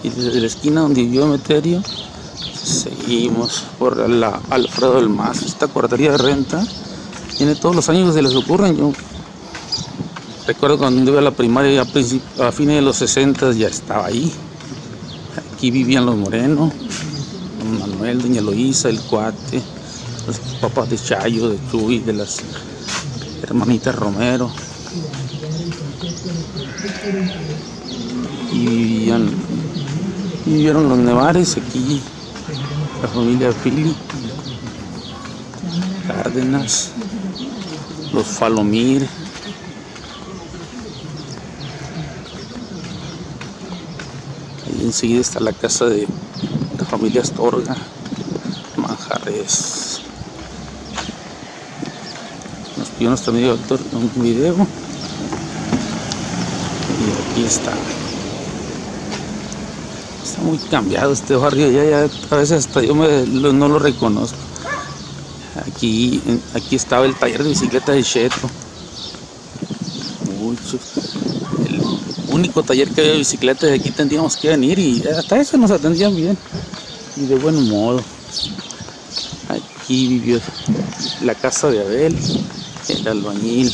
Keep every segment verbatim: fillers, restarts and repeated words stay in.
Y desde la esquina donde vivió Emeterio, seguimos por la Alfredo del Mazo. Esta cuartería de renta tiene todos los años que se les ocurren. Yo recuerdo cuando iba a la primaria, a, a fines de los sesenta, ya estaba ahí. Aquí vivían los Moreno, don Manuel, doña Eloísa, el Cuate, los papás de Chayo, de Chuy, de las hermanitas Romero. Y vivían, vivieron los Nevares aquí, la familia Fili, Cárdenas, los Falomir. Ahí enseguida está la casa de la familia Astorga, Manjarres. Nos pidió nuestro amigo doctor un video. Y aquí está. Está muy cambiado este barrio, ya, ya a veces hasta yo me, lo, no lo reconozco. Aquí, aquí estaba el taller de bicicleta de Cheto. Mucho. El único taller que había de bicicletas, de aquí tendríamos que venir y hasta eso nos atendían bien y de buen modo. Aquí vivió la casa de Abel, el albañil.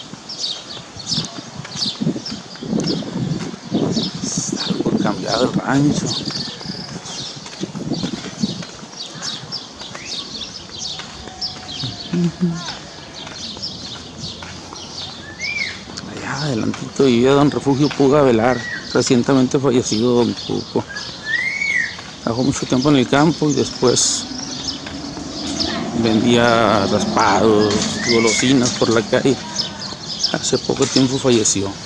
Cambiado el rancho. Allá adelantito vivía don Refugio Puga Velar, recientemente fallecido don Cuco. Trabajó mucho tiempo en el campo y después vendía raspados, golosinas por la calle. Hace poco tiempo falleció.